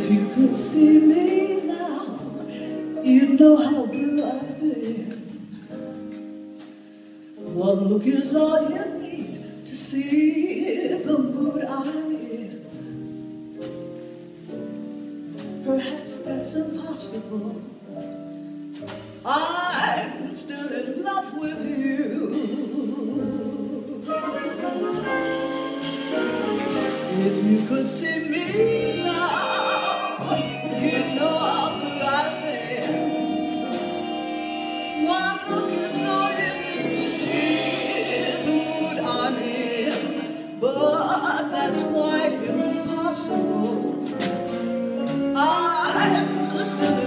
If you could see me now, you'd know how blue I've been. One look is all you need to see the mood I'm in. Perhaps that's impossible. I'm still in love with you. If you could see me now, you'd know how good I've been. One look is all you need to see the mood I'm in. But that's quite impossible. I'm still